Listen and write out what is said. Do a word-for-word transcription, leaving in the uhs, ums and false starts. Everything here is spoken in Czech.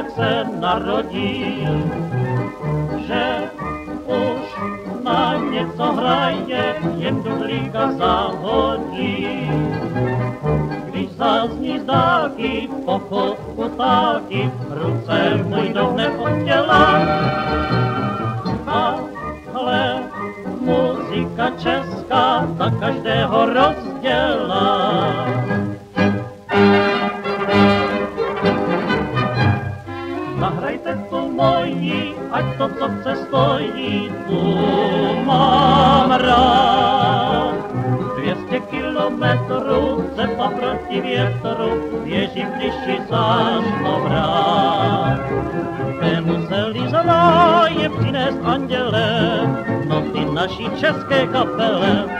se narodí, že už na něco hraje, jen dudlíka zahodí. Když zazní z dálky, pochodku táky, ruce půjdou hned od těla. Ale muzika česká ta každého rozdělá. Zahrajte tu moji, ať to, co chce, stojí, tu mám rád. Dvě stě kilometrů cepa proti větru, běží v liši záš dobrát. Nemuseli za je přinést anděle, no ty naší české kapele.